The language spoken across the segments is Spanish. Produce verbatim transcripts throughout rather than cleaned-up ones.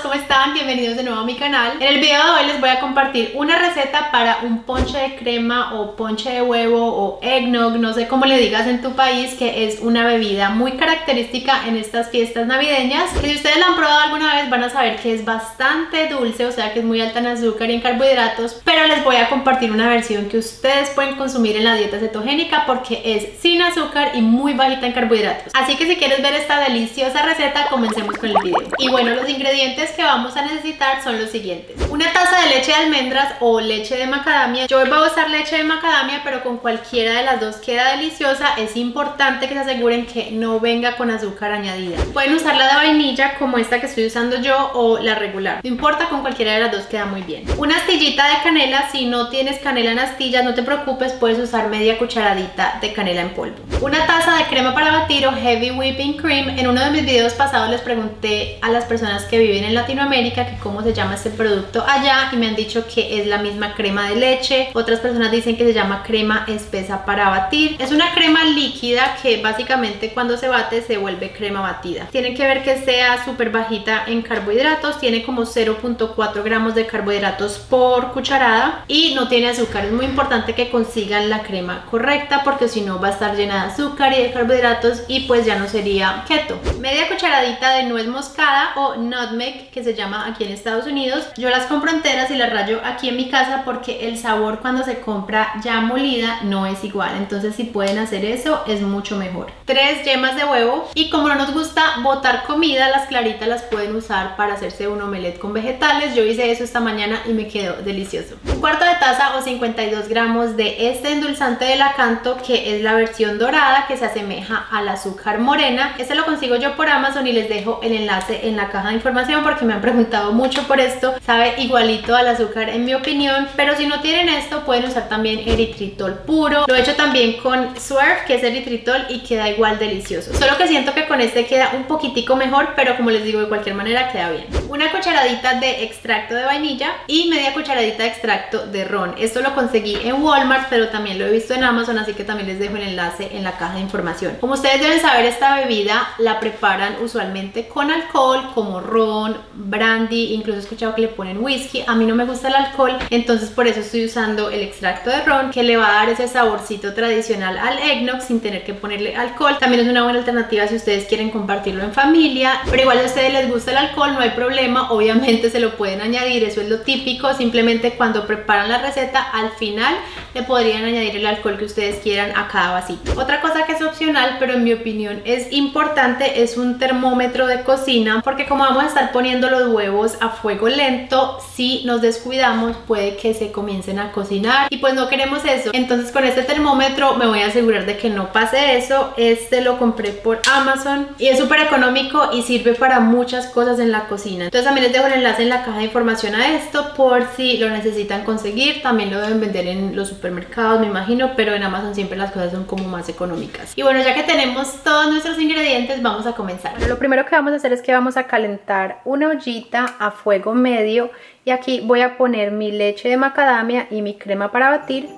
¿cómo están? Bienvenidos de nuevo a mi canal. En el video de hoy les voy a compartir una receta para un ponche de crema o ponche de huevo o eggnog, no sé cómo le digas en tu país, que es una bebida muy característica en estas fiestas navideñas, que si ustedes la han probado alguna vez van a saber que es bastante dulce, o sea que es muy alta en azúcar y en carbohidratos, pero les voy a compartir una versión que ustedes pueden consumir en la dieta cetogénica porque es sin azúcar y muy bajita en carbohidratos. Así que si quieres ver esta deliciosa receta, comencemos con el video. Y bueno, los ingredientes que vamos a necesitar son los siguientes: una taza de leche de almendras o leche de macadamia. Yo voy a usar leche de macadamia, pero con cualquiera de las dos queda deliciosa. Es importante que se aseguren que no venga con azúcar añadida. Pueden usar la de vainilla como esta que estoy usando yo o la regular, no importa, con cualquiera de las dos queda muy bien. Una astillita de canela. Si no tienes canela en astillas, no te preocupes, puedes usar media cucharadita de canela en polvo. Una taza de crema para batir o heavy whipping cream. En uno de mis videos pasados les pregunté a las personas que viven en Latinoamérica que cómo se llama este producto allá y me han dicho que es la misma crema de leche. Otras personas dicen que se llama crema espesa para batir. Es una crema líquida que básicamente cuando se bate se vuelve crema batida. Tienen que ver que sea súper bajita en carbohidratos, tiene como cero punto cuatro gramos de carbohidratos por cucharada y no tiene azúcar. Es muy importante que consigan la crema correcta porque si no va a estar llena de azúcar y de carbohidratos y pues ya no sería keto. Media cucharadita de nuez moscada o nutmeg, que se llama aquí en Estados Unidos. Yo las compro enteras y las rayo aquí en mi casa porque el sabor cuando se compra ya molida no es igual, entonces si pueden hacer eso es mucho mejor. Tres yemas de huevo, y como no nos gusta botar comida, las claritas las pueden usar para hacerse un omelette con vegetales. Yo hice eso esta mañana y me quedó delicioso. Un cuarto de taza o cincuenta y dos gramos de este endulzante de Lakanto, que es la versión dorada que se asemeja al azúcar morena. Este lo consigo yo por Amazon y les dejo el enlace en la caja de información porque me han preguntado mucho por esto. Sabe igualito al azúcar en mi opinión, pero si no tienen esto pueden usar también eritritol puro. Lo he hecho también con Swerve, que es eritritol, y queda igual delicioso. Solo que siento que con este queda un poquitico mejor, pero como les digo, de cualquier manera queda bien. Una cucharadita de extracto de vainilla y media cucharadita de extracto de ron. Esto lo conseguí en Walmart, pero también lo he visto en Amazon, así que también les dejo el enlace en la caja de información. Como ustedes deben saber, esta bebida la preparan usualmente con alcohol, como ron, brandy, incluso he escuchado que le ponen whisky. A mí no me gusta el alcohol, entonces por eso estoy usando el extracto de ron, que le va a dar ese saborcito tradicional al eggnog sin tener que ponerle alcohol. También es una buena alternativa si ustedes quieren compartirlo en familia, pero igual si a ustedes les gusta el alcohol no hay problema, obviamente se lo pueden añadir, eso es lo típico. Simplemente cuando preparan la receta al final le podrían añadir el alcohol que ustedes quieran a cada vasito. Otra cosa que es opcional, pero en mi opinión es importante, es un termómetro de cocina, porque como vamos a estar poniendo los huevos a fuego lento, si nos descuidamos puede que se comiencen a cocinar y pues no queremos eso. Entonces con este termómetro me voy a asegurar de que no pase eso. Este lo compré por Amazon y es súper económico y sirve para muchas cosas en la cocina. Entonces también les dejo el enlace en la caja de información a esto por si lo necesitan conseguir. También lo deben vender en los supermercados, me imagino, pero en Amazon siempre las cosas son como más económicas. Y bueno, ya que tenemos todos nuestros ingredientes, vamos a comenzar. Bueno, lo primero que vamos a hacer es que vamos a calentar una ollita a fuego medio y aquí voy a poner mi leche de macadamia y mi crema para batir.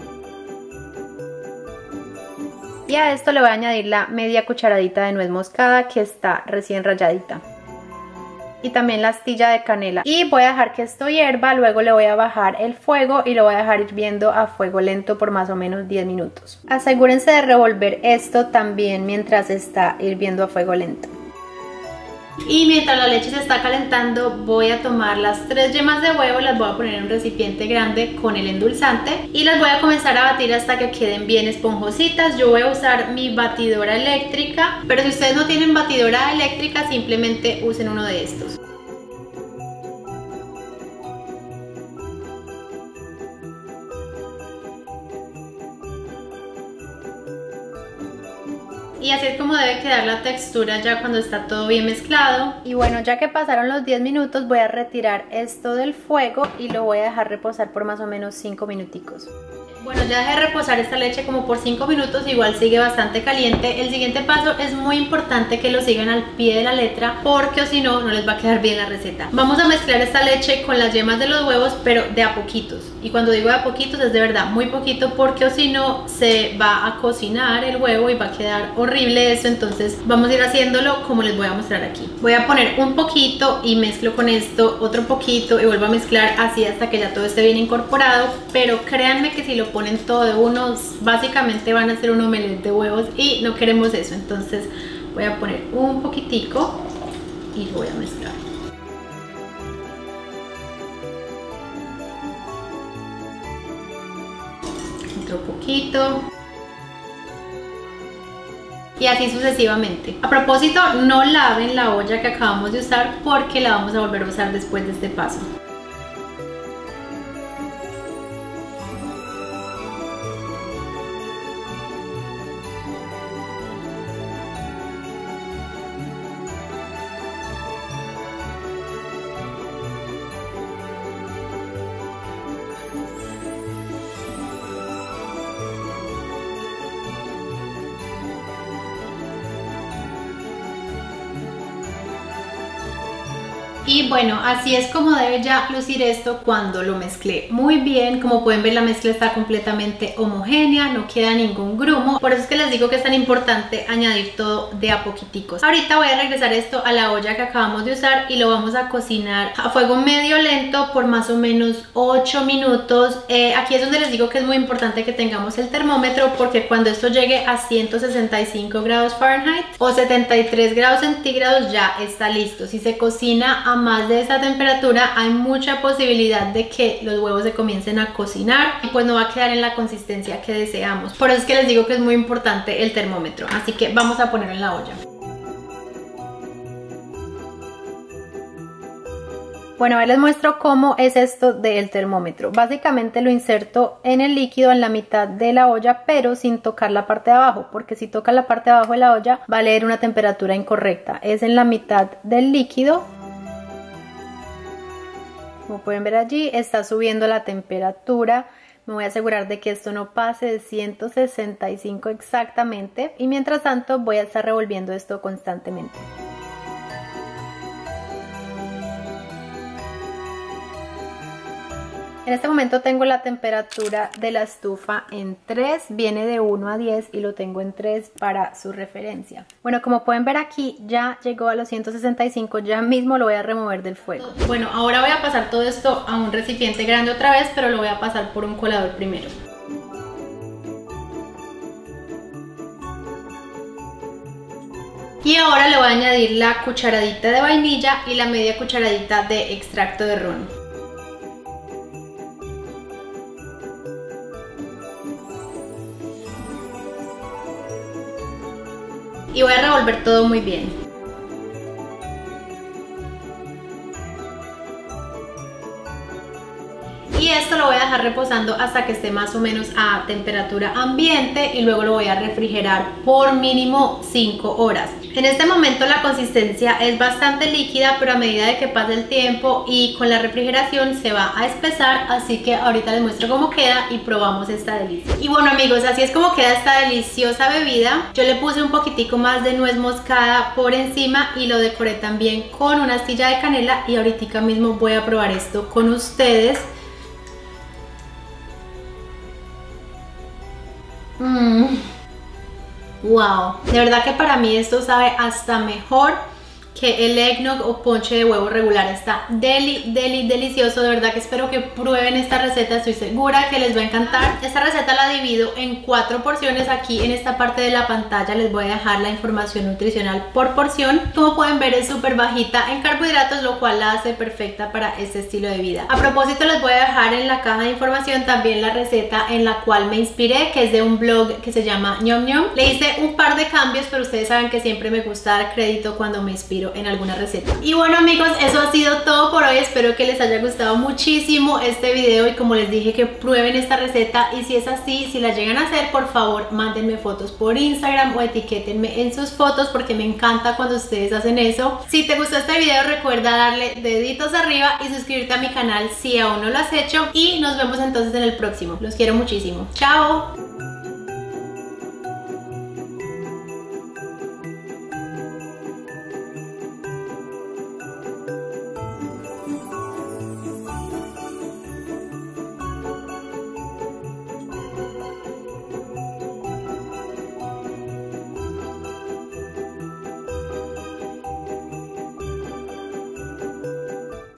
Y a esto le voy a añadir la media cucharadita de nuez moscada que está recién ralladita. Y también la astilla de canela. Y voy a dejar que esto hierva, luego le voy a bajar el fuego y lo voy a dejar hirviendo a fuego lento por más o menos diez minutos. Asegúrense de revolver esto también mientras está hirviendo a fuego lento. Y mientras la leche se está calentando voy a tomar las tres yemas de huevo, las voy a poner en un recipiente grande con el endulzante y las voy a comenzar a batir hasta que queden bien esponjositas. Yo voy a usar mi batidora eléctrica, pero si ustedes no tienen batidora eléctrica simplemente usen uno de estos. Y así es como debe quedar la textura ya cuando está todo bien mezclado. Y bueno, ya que pasaron los diez minutos voy a retirar esto del fuego y lo voy a dejar reposar por más o menos cinco minuticos. Bueno, ya dejé reposar esta leche como por cinco minutos, igual sigue bastante caliente. El siguiente paso es muy importante que lo sigan al pie de la letra, porque o si no, no les va a quedar bien la receta. Vamos a mezclar esta leche con las yemas de los huevos, pero de a poquitos. Y cuando digo de a poquitos es de verdad muy poquito, porque o si no se va a cocinar el huevo y va a quedar horrible eso. Entonces vamos a ir haciéndolo como les voy a mostrar aquí. Voy a poner un poquito y mezclo con esto otro poquito y vuelvo a mezclar así hasta que ya todo esté bien incorporado. Pero créanme que si lo ponen todo de uno, básicamente van a hacer un omelette de huevos y no queremos eso. Entonces voy a poner un poquitico y voy a mezclar. Otro poquito. Y así sucesivamente. A propósito, no laven la olla que acabamos de usar, porque la vamos a volver a usar después de este paso. Y bueno, así es como debe ya lucir esto cuando lo mezclé muy bien. Como pueden ver, la mezcla está completamente homogénea, no queda ningún grumo. Por eso es que les digo que es tan importante añadir todo de a poquiticos. Ahorita voy a regresar esto a la olla que acabamos de usar y lo vamos a cocinar a fuego medio lento por más o menos ocho minutos. Eh, aquí es donde les digo que es muy importante que tengamos el termómetro, porque cuando esto llegue a ciento sesenta y cinco grados Fahrenheit o setenta y tres grados centígrados ya está listo. Si se cocina a más de esa temperatura, hay mucha posibilidad de que los huevos se comiencen a cocinar y pues no va a quedar en la consistencia que deseamos. Por eso es que les digo que es muy importante el termómetro. Así que vamos a ponerlo en la olla. Bueno, ahora les muestro cómo es esto del termómetro. Básicamente lo inserto en el líquido en la mitad de la olla, pero sin tocar la parte de abajo, porque si toca la parte de abajo de la olla va a leer una temperatura incorrecta. Es en la mitad del líquido. Como pueden ver allí, está subiendo la temperatura. Me voy a asegurar de que esto no pase de ciento sesenta y cinco exactamente. Y mientras tanto voy a estar revolviendo esto constantemente. En este momento tengo la temperatura de la estufa en tres, viene de uno a diez y lo tengo en tres para su referencia. Bueno, como pueden ver aquí ya llegó a los ciento sesenta y cinco, ya mismo lo voy a remover del fuego. Bueno, ahora voy a pasar todo esto a un recipiente grande otra vez, pero lo voy a pasar por un colador primero. Y ahora le voy a añadir la cucharadita de vainilla y la media cucharadita de extracto de ron. Y voy a revolver todo muy bien. Y esto lo voy a dejar reposando hasta que esté más o menos a temperatura ambiente y luego lo voy a refrigerar por mínimo cinco horas. En este momento la consistencia es bastante líquida, pero a medida de que pasa el tiempo y con la refrigeración se va a espesar, así que ahorita les muestro cómo queda y probamos esta delicia. Y bueno amigos, así es como queda esta deliciosa bebida. Yo le puse un poquitico más de nuez moscada por encima y lo decoré también con una astilla de canela y ahorita mismo voy a probar esto con ustedes. Mmm, wow, de verdad que para mí esto sabe hasta mejor que el eggnog o ponche de huevo regular. Está deli, deli, delicioso. De verdad que espero que prueben esta receta, estoy segura que les va a encantar. Esta receta la divido en cuatro porciones. Aquí en esta parte de la pantalla les voy a dejar la información nutricional por porción. Como pueden ver es súper bajita en carbohidratos, lo cual la hace perfecta para este estilo de vida. A propósito, les voy a dejar en la caja de información también la receta en la cual me inspiré, que es de un blog que se llama Ñom Ñom. Le hice un par de cambios, pero ustedes saben que siempre me gusta dar crédito cuando me inspiro inspiro en alguna receta. Y bueno amigos, eso ha sido todo por hoy. Espero que les haya gustado muchísimo este video y como les dije, que prueben esta receta, y si es así, si la llegan a hacer, por favor mándenme fotos por Instagram o etiquétenme en sus fotos, porque me encanta cuando ustedes hacen eso. Si te gustó este video, recuerda darle deditos arriba y suscribirte a mi canal si aún no lo has hecho, y nos vemos entonces en el próximo. Los quiero muchísimo. ¡Chao!